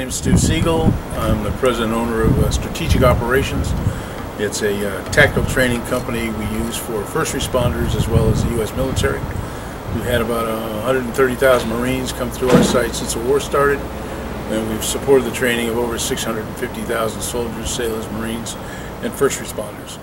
name is Stu Siegel. I'm the president and owner of Strategic Operations. It's a tactical training company we use for first responders as well as the U.S. military. We've had about 130,000 Marines come through our site since the war started, and we've supported the training of over 650,000 soldiers, sailors, Marines, and first responders.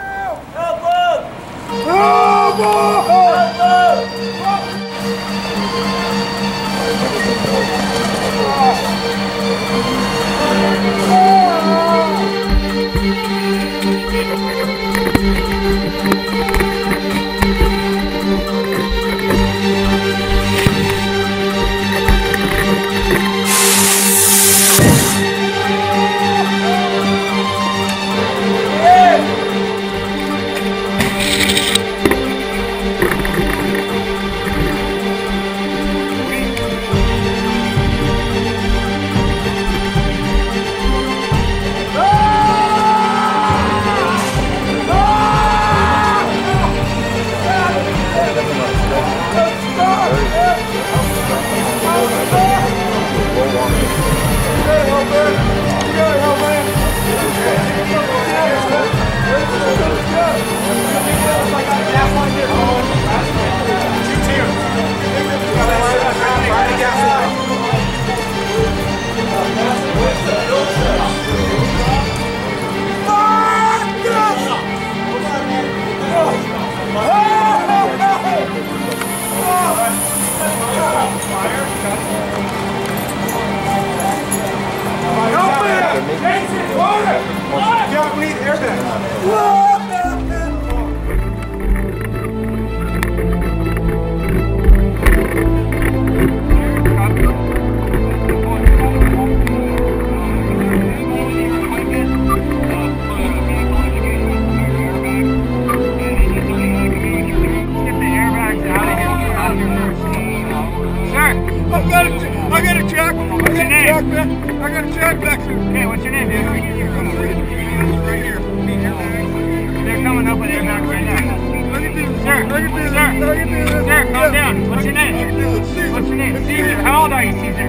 I got a check back there. Okay, what's your name, dude? Right here. They're coming up with airbags right now. Sir, calm down. What's your name? What's your name? Caesar. How old are you, Caesar?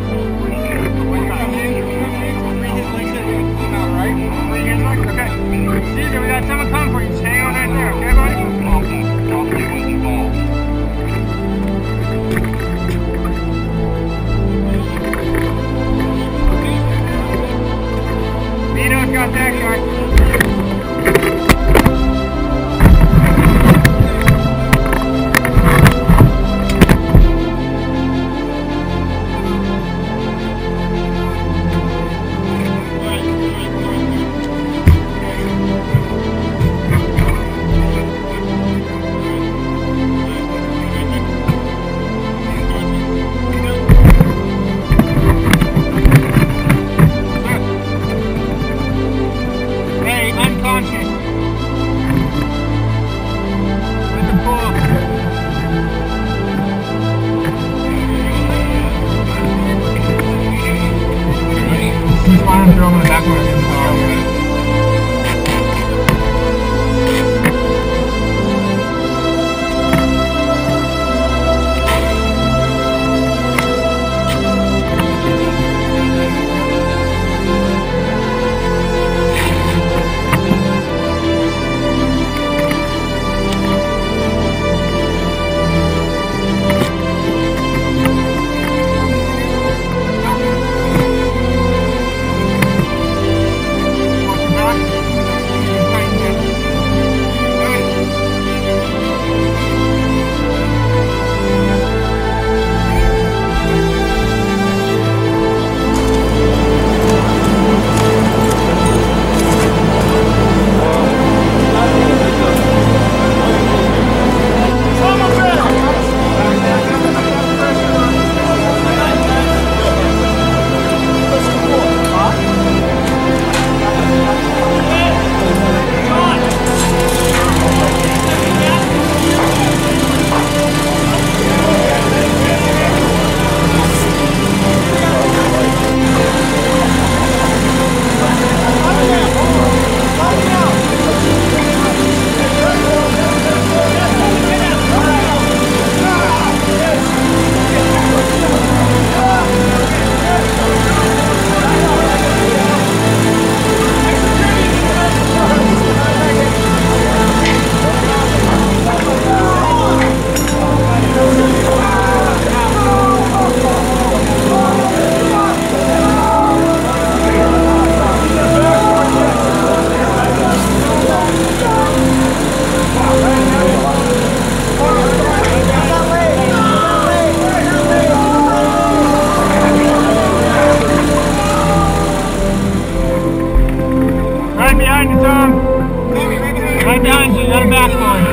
3 years old? Okay. Caesar, we got someone coming for you. Stay on right there, okay, buddy? Got that guy. behind you, Tom. Right behind you. You got a back for you.